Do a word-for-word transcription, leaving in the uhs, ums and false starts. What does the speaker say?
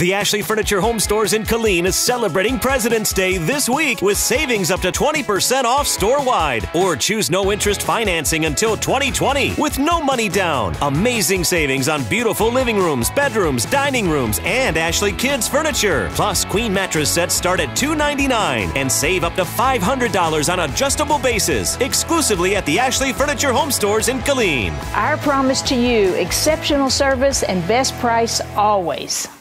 The Ashley Furniture Home Stores in Killeen is celebrating President's Day this week with savings up to twenty percent off store-wide. Or choose no-interest financing until twenty twenty with no money down. Amazing savings on beautiful living rooms, bedrooms, dining rooms, and Ashley Kids furniture. Plus, queen mattress sets start at two ninety-nine and save up to five hundred dollars on adjustable bases. Exclusively at the Ashley Furniture Home Stores in Killeen. Our promise to you, exceptional service and best price always.